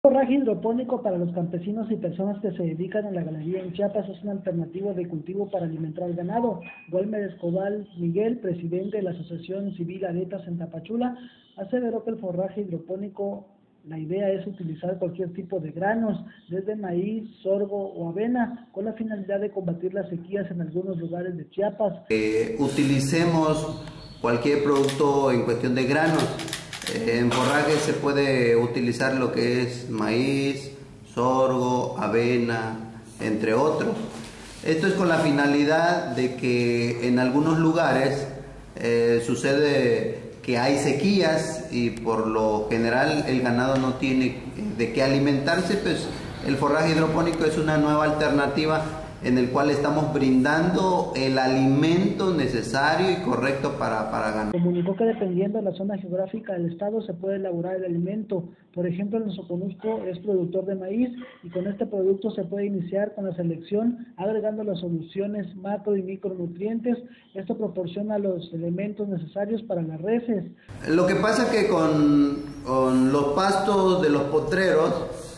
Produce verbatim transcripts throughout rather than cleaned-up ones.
Forraje hidropónico para los campesinos y personas que se dedican a la ganadería en Chiapas es una alternativa de cultivo para alimentar al ganado. Walmer Escobar Miguel, presidente de la Asociación Civil Aretas en Tapachula, aseveró que el forraje hidropónico, la idea es utilizar cualquier tipo de granos, desde maíz, sorgo o avena, con la finalidad de combatir las sequías en algunos lugares de Chiapas. Eh, utilicemos cualquier producto en cuestión de granos. En forraje se puede utilizar lo que es maíz, sorgo, avena, entre otros. Esto es con la finalidad de que en algunos lugares eh, sucede que hay sequías y por lo general el ganado no tiene de qué alimentarse, pues el forraje hidropónico es una nueva alternativa en el cual estamos brindando el alimento necesario y correcto para, para ganar. Comunicó que dependiendo de la zona geográfica del estado se puede elaborar el alimento. Por ejemplo, en Soconusco es productor de maíz y con este producto se puede iniciar con la selección agregando las soluciones macro y micronutrientes. Esto proporciona los elementos necesarios para las reses. Lo que pasa es que con, con los pastos de los potreros,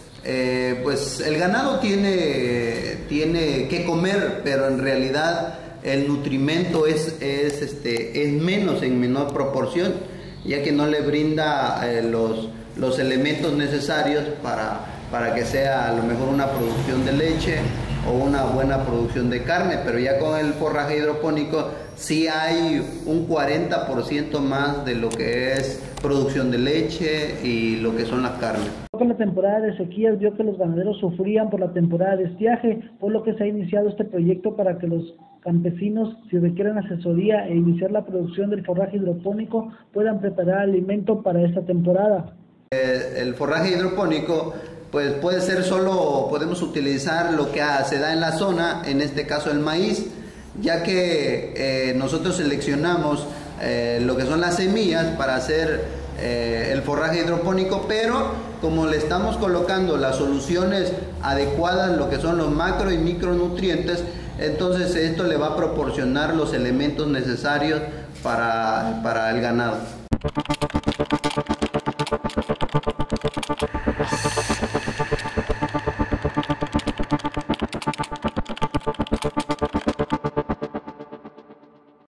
Eh, pues el ganado tiene, tiene que comer, pero en realidad el nutrimento es, es, este, es menos, en menor proporción, ya que no le brinda eh, los, los elementos necesarios para, para que sea a lo mejor una producción de leche o una buena producción de carne, pero ya con el forraje hidropónico sí hay un cuarenta por ciento más de lo que es producción de leche y lo que son las carnes. En la temporada de sequías vio que los ganaderos sufrían por la temporada de estiaje, por lo que se ha iniciado este proyecto para que los campesinos, si requieren asesoría e iniciar la producción del forraje hidropónico, puedan preparar alimento para esta temporada. Eh, el forraje hidropónico pues puede ser solo, podemos utilizar lo que se da en la zona, en este caso el maíz, ya que eh, nosotros seleccionamos eh, lo que son las semillas para hacer eh, el forraje hidropónico, pero como le estamos colocando las soluciones adecuadas, lo que son los macro y micronutrientes, entonces esto le va a proporcionar los elementos necesarios para, para el ganado.